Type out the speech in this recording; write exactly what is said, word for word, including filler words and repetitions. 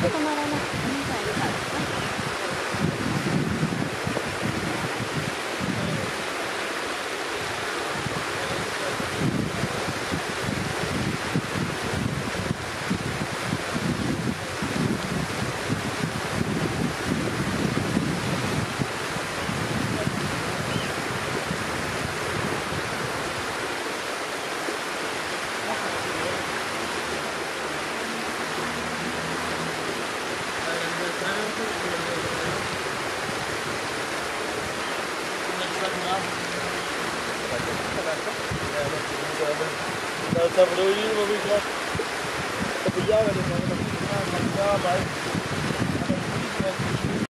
止まらなくてみたいみたいですね。 Essa brulhinha, vou ver já. Vou pegar, vai levar, vai levar, vai.